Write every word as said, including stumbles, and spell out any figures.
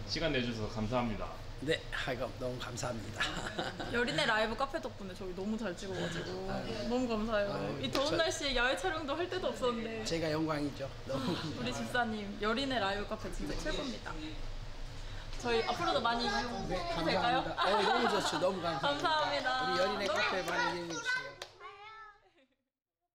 시간 내주셔서 감사합니다. 네, 아이고, 너무 감사합니다. 여린의 라이브 카페 덕분에 저희 너무 잘 찍어가지고 아유. 너무 감사해요. 아유, 이 더운 저- 날씨에 야외 촬영도 할 데도 없었는데 제가 영광이죠. 너무 우리 집사님 여린의 라이브 카페 진짜 최고입니다. 저희 앞으로도 많이 이용해도 네, 될까요? 감사합니다. 어, 너무 좋죠. 너무 감사합니다. 감사합니다. 우리 여린의 너무 카페 많이 이용해 주세요.